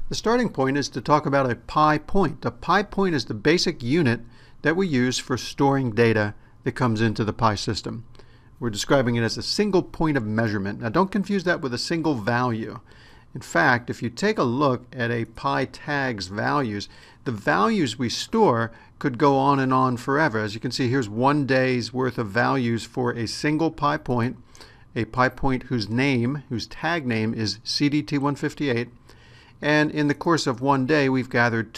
The starting point is to talk about a pi point. A pi point is the basic unit that we use for storing data that comes into the pi system. We're describing it as a single point of measurement. Now don't confuse that with a single value. In fact, if you take a look at a pi tag's values, the values we store could go on and on forever. As you can see, here's 1 day's worth of values for a single pi point whose tag name is CDT158. And in the course of 1 day, we've gathered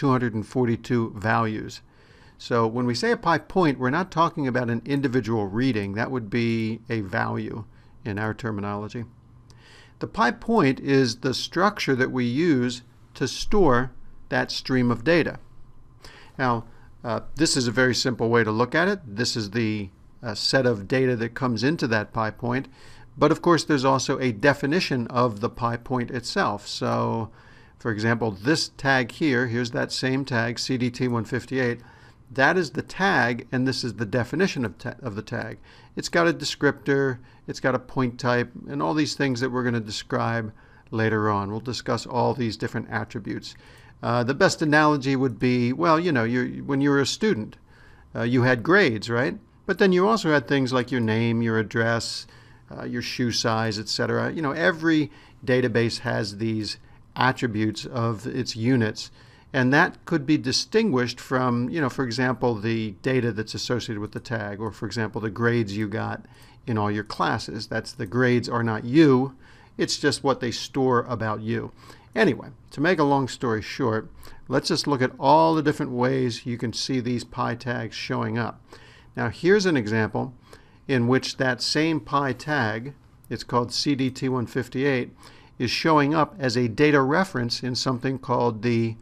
242 values. So when we say a pi point, we're not talking about an individual reading. That would be a value in our terminology. The pi point is the structure that we use to store that stream of data. Now, this is a very simple way to look at it. This is the set of data that comes into that pi point. But of course, there's also a definition of the pi point itself. So, for example, this tag here, here's that same tag, CDT158. That is the tag, and this is the definition of the tag. It's got a descriptor, it's got a point type, and all these things that we're going to describe later on. We'll discuss all these different attributes. The best analogy would be, well, you know, when you were a student, you had grades, right? But then you also had things like your name, your address, your shoe size, etc. You know, every database has these attributes of its units. And that could be distinguished from, you know, for example, the data that's associated with the tag, or for example, the grades you got in all your classes. That's the grades are not you, it's just what they store about you. Anyway, to make a long story short, let's just look at all the different ways you can see these pi tags showing up. Now here's an example in which that same pi tag, it's called CDT158, is showing up as a data reference in something called the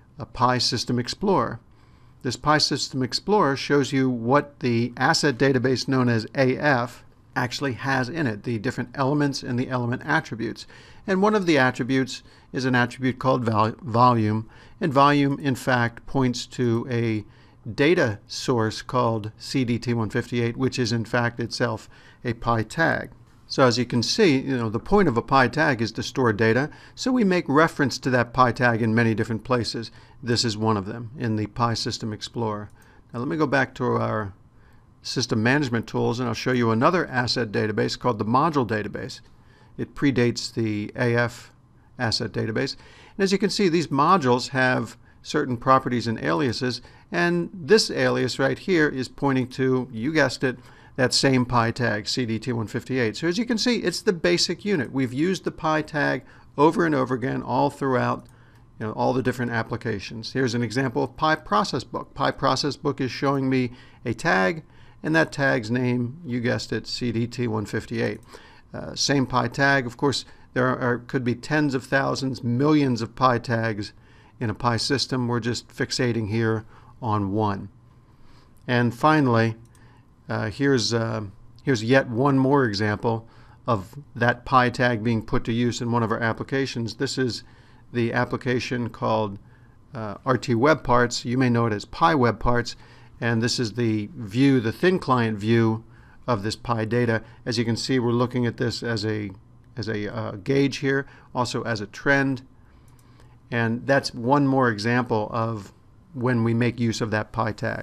Pi System Explorer. This Pi System Explorer shows you what the asset database known as AF actually has in it, the different elements and the element attributes. And one of the attributes is an attribute called volume, and volume in fact points to a data source called CDT158, which is in fact itself a pi tag. So as you can see, you know, the point of a pi tag is to store data, so we make reference to that pi tag in many different places. This is one of them in the Pi System Explorer. Now let me go back to our system management tools, and I'll show you another asset database called the module database. It predates the AF asset database. And as you can see, these modules have certain properties and aliases, and this alias right here is pointing to, you guessed it, that same pi tag, CDT158. So as you can see, it's the basic unit. We've used the pi tag over and over again all throughout, you know, all the different applications. Here's an example of Pi Process Book. Pi Process Book is showing me a tag, and that tag's name, you guessed it, CDT158. Same pi tag. Of course, there could be tens of thousands, millions of pi tags in a pi system. We're just fixating here on one. And finally, here's yet one more example of that pi tag being put to use in one of our applications. This is the application called RT Web Parts. You may know it as Pi Web Parts, and this is the view, the thin client view of this pi data. As you can see, we're looking at this as a gauge here, also as a trend, and that's one more example of when we make use of that pi tag.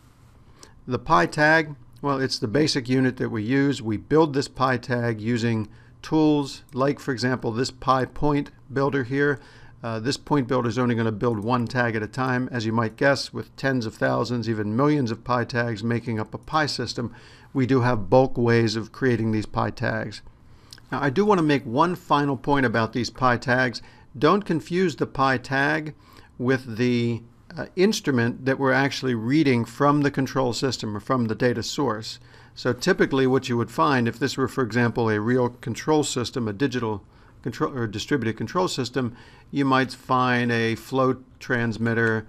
The pi tag, well, it's the basic unit that we use. We build this pi tag using tools like, for example, this pi point builder here. This point builder is only going to build one tag at a time, as you might guess, with tens of thousands, even millions of pi tags making up a pi system. We do have bulk ways of creating these pi tags. Now, I do want to make one final point about these pi tags. Don't confuse the pi tag with the instrument that we're actually reading from the control system or from the data source. So typically what you would find, if this were, for example, a real control system, a digital control or distributed control system, you might find a float transmitter,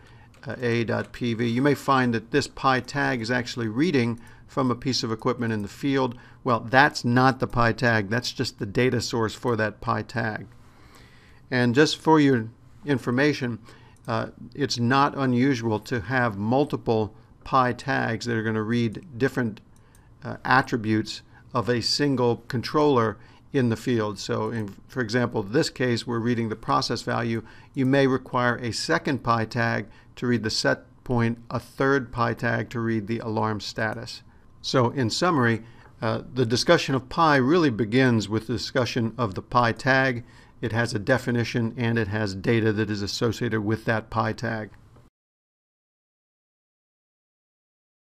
A.PV. You may find that this pi tag is actually reading from a piece of equipment in the field. Well, that's not the pi tag. That's just the data source for that pi tag. And just for your information, it's not unusual to have multiple pi tags that are going to read different attributes of a single controller in the field. So for example, this case, we're reading the process value. You may require a second pi tag to read the set point, a third pi tag to read the alarm status. So in summary, the discussion of pi really begins with the discussion of the pi tag. It has a definition and it has data that is associated with that pi tag.